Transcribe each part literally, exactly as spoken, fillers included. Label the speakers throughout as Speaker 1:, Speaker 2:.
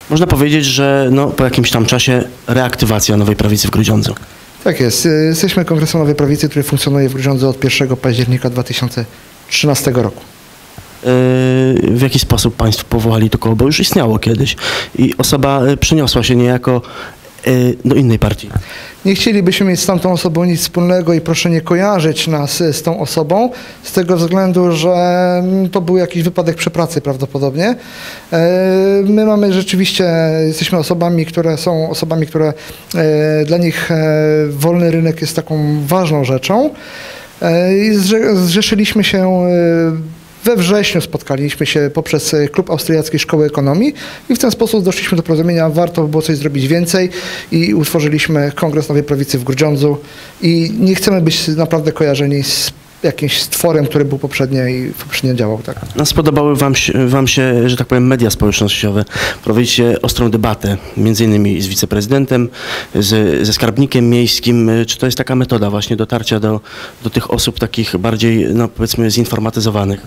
Speaker 1: Można powiedzieć, że no, po jakimś tam czasie reaktywacja Nowej Prawicy w Grudziądzu.
Speaker 2: Tak jest. Jesteśmy Kongresem Nowej Prawicy, który funkcjonuje w Grudziądzu od pierwszego października dwa tysiące trzynastego roku.
Speaker 1: W jaki sposób państwo powołali to koło, bo już istniało kiedyś i osoba przeniosła się niejako do innej partii.
Speaker 2: Nie chcielibyśmy mieć z tamtą osobą nic wspólnego i proszę nie kojarzyć nas z tą osobą, z tego względu, że to był jakiś wypadek przy pracy prawdopodobnie. My mamy rzeczywiście, jesteśmy osobami, które są osobami, które dla nich wolny rynek jest taką ważną rzeczą i zrzeszyliśmy się we wrześniu, spotkaliśmy się poprzez Klub Austriackiej Szkoły Ekonomii i w ten sposób doszliśmy do porozumienia, warto by było coś zrobić więcej i utworzyliśmy Kongres Nowej Prawicy w Grudziądzu i nie chcemy być naprawdę kojarzeni z jakimś stworem, który był poprzednio i poprzednio działał. Tak.
Speaker 1: No, spodobały wam się, wam się, że tak powiem, media społecznościowe. Prowadzicie ostrą debatę, między innymi z wiceprezydentem, z, ze skarbnikiem miejskim. Czy to jest taka metoda właśnie dotarcia do, do tych osób takich bardziej, no powiedzmy, zinformatyzowanych?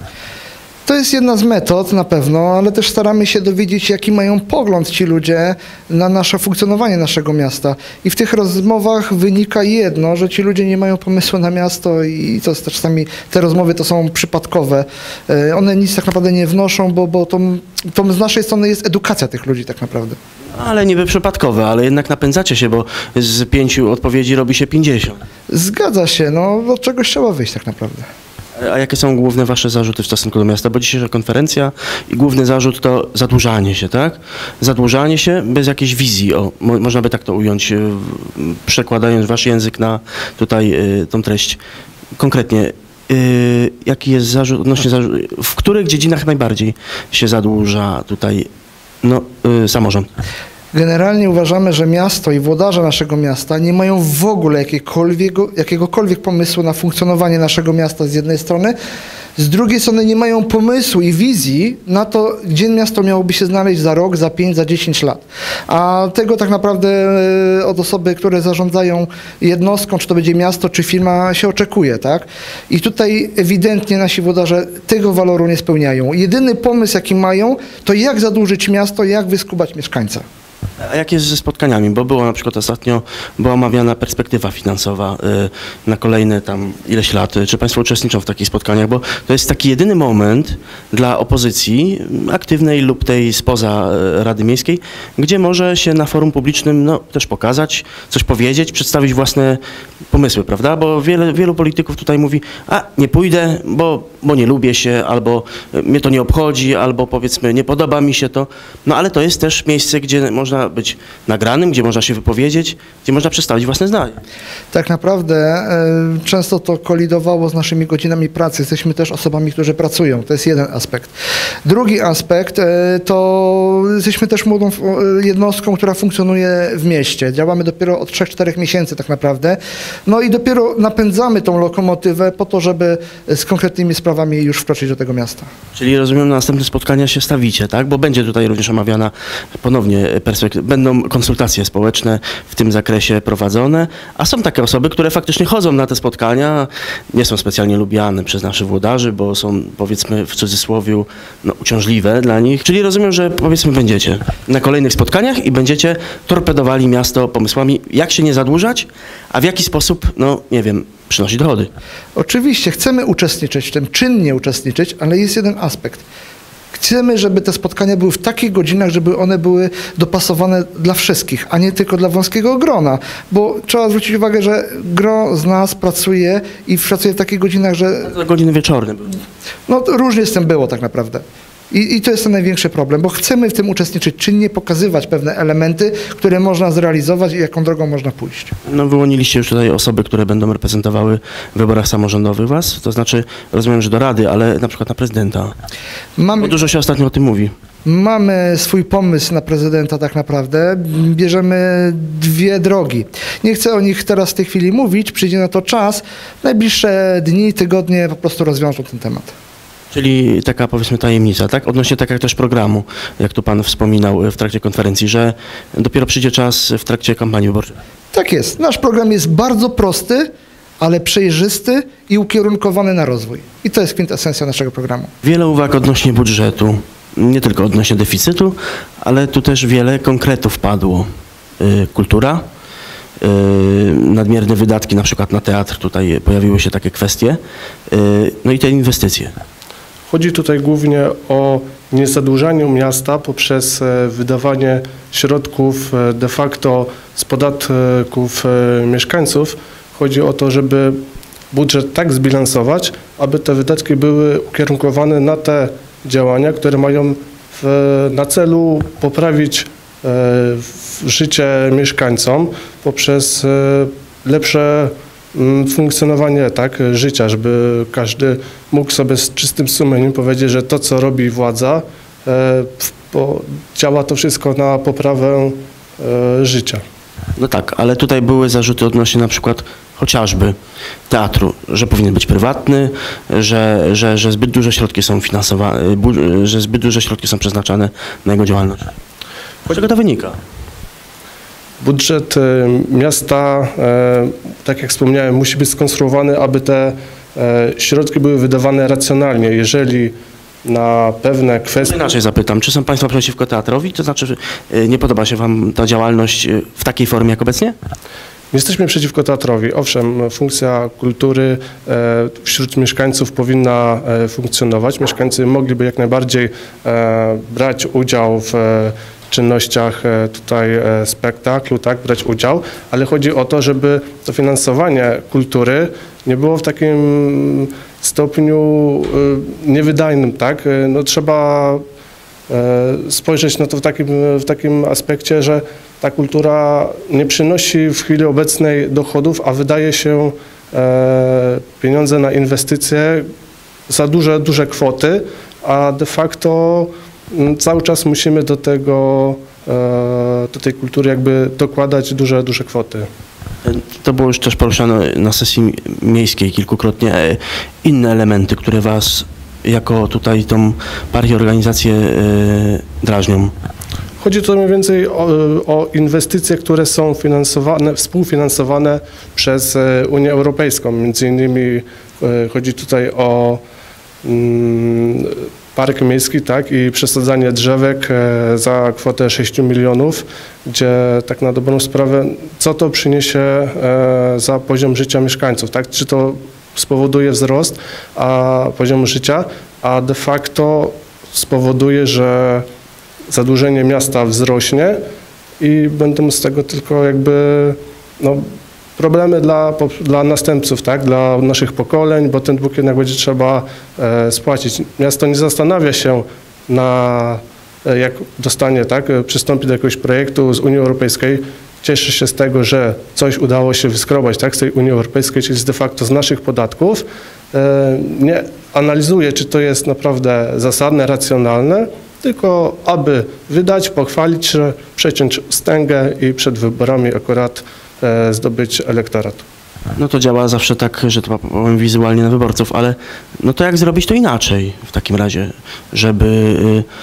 Speaker 2: To jest jedna z metod na pewno, ale też staramy się dowiedzieć, jaki mają pogląd ci ludzie na nasze funkcjonowanie naszego miasta. I w tych rozmowach wynika jedno, że ci ludzie nie mają pomysłu na miasto i to czasami te rozmowy to są przypadkowe. One nic tak naprawdę nie wnoszą, bo, bo to, to z naszej strony jest edukacja tych ludzi tak naprawdę.
Speaker 1: Ale niby przypadkowe, ale jednak napędzacie się, bo z pięciu odpowiedzi robi się pięćdziesiąt.
Speaker 2: Zgadza się, no od czegoś trzeba wyjść tak naprawdę.
Speaker 1: A jakie są główne wasze zarzuty w stosunku do miasta? Bo dzisiejsza konferencja i główny zarzut to zadłużanie się, tak? Zadłużanie się bez jakiejś wizji, o, mo można by tak to ująć, przekładając wasz język na tutaj y, tą treść. Konkretnie, y, jaki jest zarzut, odnośnie zarzut, w których dziedzinach najbardziej się zadłuża tutaj no, y, samorząd?
Speaker 2: Generalnie uważamy, że miasto i włodarze naszego miasta nie mają w ogóle jakiegokolwiek, jakiegokolwiek pomysłu na funkcjonowanie naszego miasta z jednej strony, z drugiej strony nie mają pomysłu i wizji na to, gdzie miasto miałoby się znaleźć za rok, za pięć, za dziesięć lat. A tego tak naprawdę od osoby, które zarządzają jednostką, czy to będzie miasto, czy firma, się oczekuje, tak? I tutaj ewidentnie nasi włodarze tego waloru nie spełniają. Jedyny pomysł, jaki mają, to jak zadłużyć miasto, jak wyskubać mieszkańca.
Speaker 1: A jak jest ze spotkaniami? Bo było na przykład ostatnio, była omawiana perspektywa finansowa y, na kolejne tam ileś lat. Czy państwo uczestniczą w takich spotkaniach? Bo to jest taki jedyny moment dla opozycji aktywnej lub tej spoza y, Rady Miejskiej, gdzie może się na forum publicznym no, też pokazać, coś powiedzieć, przedstawić własne pomysły, prawda? Bo wiele, wielu polityków tutaj mówi, a nie pójdę, bo, bo nie lubię się, albo mnie to nie obchodzi, albo powiedzmy nie podoba mi się to. No ale to jest też miejsce, gdzie można być nagranym, gdzie można się wypowiedzieć, gdzie można przedstawić własne zdanie.
Speaker 2: Tak naprawdę y, często to kolidowało z naszymi godzinami pracy. Jesteśmy też osobami, którzy pracują. To jest jeden aspekt. Drugi aspekt y, to jesteśmy też młodą y, jednostką, która funkcjonuje w mieście. Działamy dopiero od trzech czterech miesięcy tak naprawdę. No i dopiero napędzamy tą lokomotywę po to, żeby z konkretnymi sprawami już wkroczyć do tego miasta.
Speaker 1: Czyli rozumiem, na następne spotkania się stawicie, tak? Bo będzie tutaj również omawiana ponownie perspektywa. Będą konsultacje społeczne w tym zakresie prowadzone, a są takie osoby, które faktycznie chodzą na te spotkania, nie są specjalnie lubiane przez naszych włodarzy, bo są, powiedzmy, w cudzysłowie no, uciążliwe dla nich. Czyli rozumiem, że powiedzmy będziecie na kolejnych spotkaniach i będziecie torpedowali miasto pomysłami, jak się nie zadłużać, a w jaki sposób, no nie wiem, przynosić dochody.
Speaker 2: Oczywiście chcemy uczestniczyć w tym, czynnie uczestniczyć, ale jest jeden aspekt. Chcemy, żeby te spotkania były w takich godzinach, żeby one były dopasowane dla wszystkich, a nie tylko dla wąskiego grona. Bo trzeba zwrócić uwagę, że gro z nas pracuje i pracuje w takich godzinach, że...
Speaker 1: To godziny wieczorne były.
Speaker 2: No różnie z tym było tak naprawdę. I, I to jest ten największy problem, bo chcemy w tym uczestniczyć, czynnie pokazywać pewne elementy, które można zrealizować i jaką drogą można pójść.
Speaker 1: No wyłoniliście już tutaj osoby, które będą reprezentowały w wyborach samorządowych was, to znaczy rozumiem, że do Rady, ale na przykład na prezydenta. Mamy... Bo dużo się ostatnio o tym mówi.
Speaker 2: Mamy swój pomysł na prezydenta tak naprawdę, bierzemy dwie drogi. Nie chcę o nich teraz w tej chwili mówić, przyjdzie na to czas, najbliższe dni, tygodnie po prostu rozwiążą ten temat.
Speaker 1: Czyli taka, powiedzmy, tajemnica, tak? Odnośnie tak jak też programu, jak tu pan wspominał w trakcie konferencji, że dopiero przyjdzie czas w trakcie kampanii wyborczej.
Speaker 2: Tak jest. Nasz program jest bardzo prosty, ale przejrzysty i ukierunkowany na rozwój. I to jest kwintesencja naszego programu.
Speaker 1: Wiele uwag odnośnie budżetu. nie tylko odnośnie deficytu, ale tu też wiele konkretów padło. Y, kultura, y, nadmierne wydatki na przykład na teatr, tutaj pojawiły się takie kwestie, y, no i te inwestycje.
Speaker 3: Chodzi tutaj głównie o niezadłużanie miasta poprzez wydawanie środków de facto z podatków mieszkańców. Chodzi o to, żeby budżet tak zbilansować, aby te wydatki były ukierunkowane na te działania, które mają w, na celu poprawić e, życie mieszkańcom poprzez e, lepsze m, funkcjonowanie tak, życia, żeby każdy mógł sobie z czystym sumieniem powiedzieć, że to, co robi władza, e, bo działa to wszystko na poprawę e, życia.
Speaker 1: No tak, ale tutaj były zarzuty odnośnie na przykład chociażby teatru, że powinien być prywatny, że, że, że zbyt duże środki są finansowane, że zbyt duże środki są przeznaczane na jego działalność. Z czego to wynika?
Speaker 3: Budżet miasta, tak jak wspomniałem, musi być skonstruowany, aby te środki były wydawane racjonalnie. Jeżeli na pewne kwestie...
Speaker 1: Inaczej zapytam, czy są Państwo przeciwko teatrowi? To znaczy, że nie podoba się Wam ta działalność w takiej formie jak obecnie?
Speaker 3: Nie jesteśmy przeciwko teatrowi. Owszem, funkcja kultury wśród mieszkańców powinna funkcjonować. Mieszkańcy mogliby jak najbardziej brać udział w czynnościach tutaj spektaklu, tak, brać udział, ale chodzi o to, żeby to finansowanie kultury nie było w takim stopniu niewydajnym, tak. No, trzeba spojrzeć na to w takim, w takim aspekcie, że ta kultura nie przynosi w chwili obecnej dochodów, a wydaje się pieniądze na inwestycje za duże, duże kwoty, a de facto cały czas musimy do tego, do tej kultury jakby dokładać duże, duże kwoty.
Speaker 1: To było już też poruszane na sesji miejskiej kilkukrotnie. Inne elementy, które Was jako tutaj tą partię, organizację drażnią?
Speaker 3: Chodzi tu mniej więcej o, o inwestycje, które są finansowane, współfinansowane przez Unię Europejską. Między innymi chodzi tutaj o mm, park miejski, tak, i przesadzanie drzewek za kwotę sześciu milionów, gdzie tak na dobrą sprawę, co to przyniesie za poziom życia mieszkańców, tak? Czy to spowoduje wzrost a poziomu życia, a de facto spowoduje, że zadłużenie miasta wzrośnie i będą z tego tylko jakby no, problemy dla, dla następców, tak, dla naszych pokoleń, bo ten dług jednak będzie trzeba e, spłacić. Miasto nie zastanawia się na, e, jak dostanie, tak, przystąpi do jakiegoś projektu z Unii Europejskiej, cieszy się z tego, że coś udało się wyskrobać, tak, z tej Unii Europejskiej, czyli de facto z naszych podatków, e, nie analizuje, czy to jest naprawdę zasadne, racjonalne, tylko aby wydać, pochwalić się, przeciąć wstęgę i przed wyborami akurat e, zdobyć elektorat.
Speaker 1: No to działa zawsze tak, że to powiem wizualnie na wyborców, ale no to jak zrobić to inaczej w takim razie, żeby,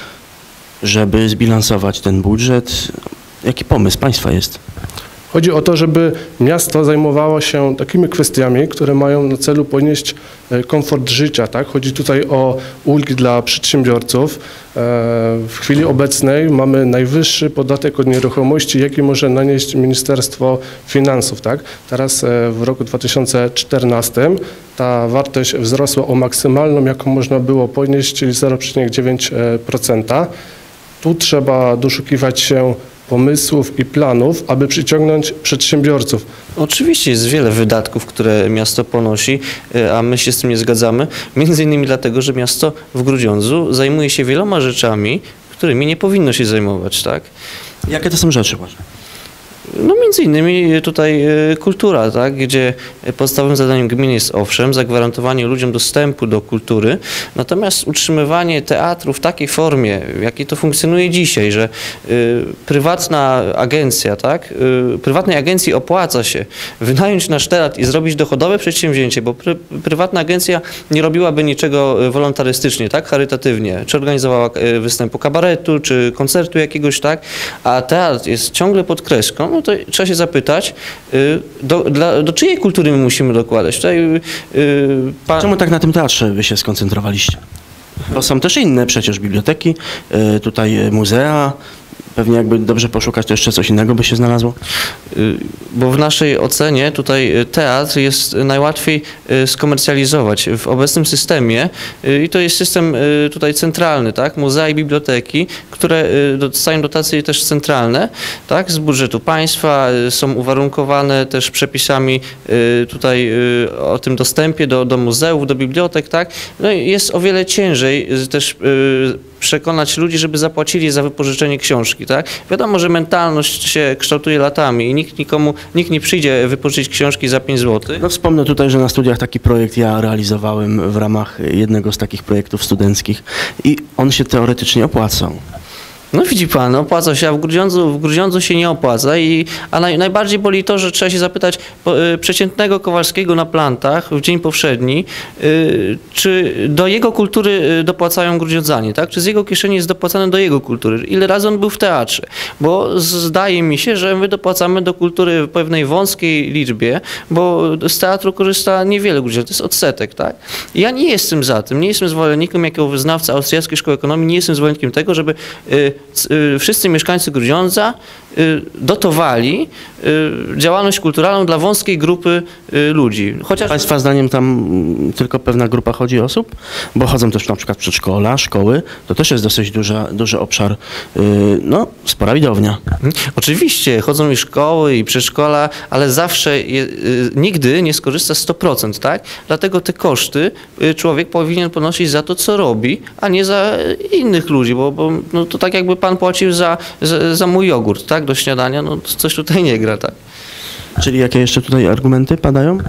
Speaker 1: żeby zbilansować ten budżet? Jaki pomysł Państwa jest?
Speaker 3: Chodzi o to, żeby miasto zajmowało się takimi kwestiami, które mają na celu podnieść komfort życia. Tak? Chodzi tutaj o ulgi dla przedsiębiorców. W chwili obecnej mamy najwyższy podatek od nieruchomości, jaki może nanieść Ministerstwo Finansów. Tak? Teraz w roku dwa tysiące czternastym ta wartość wzrosła o maksymalną, jaką można było podnieść, czyli zero przecinek dziewięć procent. Tu trzeba doszukiwać się pomysłów i planów, aby przyciągnąć przedsiębiorców.
Speaker 4: Oczywiście jest wiele wydatków, które miasto ponosi, a my się z tym nie zgadzamy. Między innymi dlatego, że miasto w Grudziądzu zajmuje się wieloma rzeczami, którymi nie powinno się zajmować, tak?
Speaker 1: Jakie to są rzeczy właśnie?
Speaker 4: No między innymi tutaj kultura, tak, gdzie podstawowym zadaniem gminy jest owszem zagwarantowanie ludziom dostępu do kultury, natomiast utrzymywanie teatru w takiej formie, w jakiej to funkcjonuje dzisiaj, że y, prywatna agencja, tak, y, prywatnej agencji opłaca się wynająć nasz teatr i zrobić dochodowe przedsięwzięcie, bo pry, prywatna agencja nie robiłaby niczego wolontarystycznie, tak, charytatywnie, czy organizowała występu kabaretu, czy koncertu jakiegoś, tak, a teatr jest ciągle pod kreską, no to trzeba się zapytać, do, dla, do czyjej kultury my musimy dokładać. Tutaj, yy, pan...
Speaker 1: Czemu tak na tym teatrze wy się skoncentrowaliście? Bo są też inne przecież biblioteki, y, tutaj y, muzea. Pewnie jakby dobrze poszukać, to jeszcze coś innego by się znalazło?
Speaker 4: Bo w naszej ocenie tutaj teatr jest najłatwiej skomercjalizować w obecnym systemie i to jest system tutaj centralny, tak? Muzea i biblioteki, które dostają dotacje też centralne, tak? Z budżetu państwa, są uwarunkowane też przepisami tutaj o tym dostępie do, do muzeów, do bibliotek, tak? No i jest o wiele ciężej też przekonać ludzi, żeby zapłacili za wypożyczenie książki, tak? Wiadomo, że mentalność się kształtuje latami i nikt nikomu, nikt nie przyjdzie wypożyczyć książki za pięć złotych.
Speaker 1: No wspomnę tutaj, że na studiach taki projekt ja realizowałem w ramach jednego z takich projektów studenckich i on się teoretycznie opłacał.
Speaker 4: No widzi pan, opłaca się, a w Grudziądzu, w Grudziądzu się nie opłaca, i, a naj, najbardziej boli to, że trzeba się zapytać po, y, przeciętnego Kowalskiego na plantach w dzień powszedni, y, czy do jego kultury y, dopłacają Grudziądzanie, tak? Czy z jego kieszeni jest dopłacane do jego kultury? Ile razy on był w teatrze? Bo zdaje mi się, że my dopłacamy do kultury w pewnej wąskiej liczbie, bo z teatru korzysta niewiele Grudziądzan, to jest odsetek, tak? I ja nie jestem za tym, nie jestem zwolennikiem jako wyznawca austriackiej szkoły ekonomii, nie jestem zwolennikiem tego, żeby y, wszyscy mieszkańcy Grudziądza dotowali działalność kulturalną dla wąskiej grupy ludzi. Chociaż...
Speaker 1: Państwa zdaniem tam tylko pewna grupa chodzi osób? Bo chodzą też na przykład przedszkola, szkoły, to też jest dosyć duża, duży obszar, no spora widownia.
Speaker 4: Oczywiście, chodzą i szkoły, i przedszkola, ale zawsze, je, nigdy nie skorzysta sto procent, tak? Dlatego te koszty człowiek powinien ponosić za to, co robi, a nie za innych ludzi, bo, bo no, to tak jakby pan płacił za, za, za mój jogurt, tak? Do śniadania, no coś tutaj nie gra, tak?
Speaker 1: Czyli jakie jeszcze tutaj argumenty padają?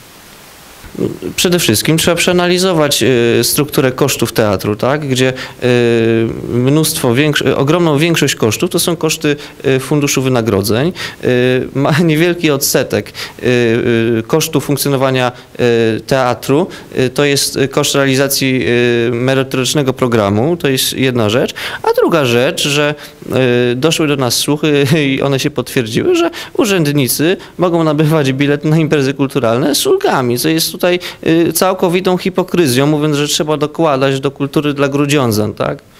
Speaker 4: Przede wszystkim trzeba przeanalizować y, strukturę kosztów teatru, tak? Gdzie y, mnóstwo, większ- ogromną większość kosztów to są koszty y, funduszu wynagrodzeń. Y, ma niewielki odsetek y, y, kosztów funkcjonowania y, teatru. Y, to jest koszt realizacji y, merytorycznego programu, to jest jedna rzecz. A druga rzecz, że y, doszły do nas słuchy i one się potwierdziły, że urzędnicy mogą nabywać bilet na imprezy kulturalne z ulgami, co jest tutaj całkowitą hipokryzją, mówiąc, że trzeba dokładać do kultury dla Grudziądzan, tak?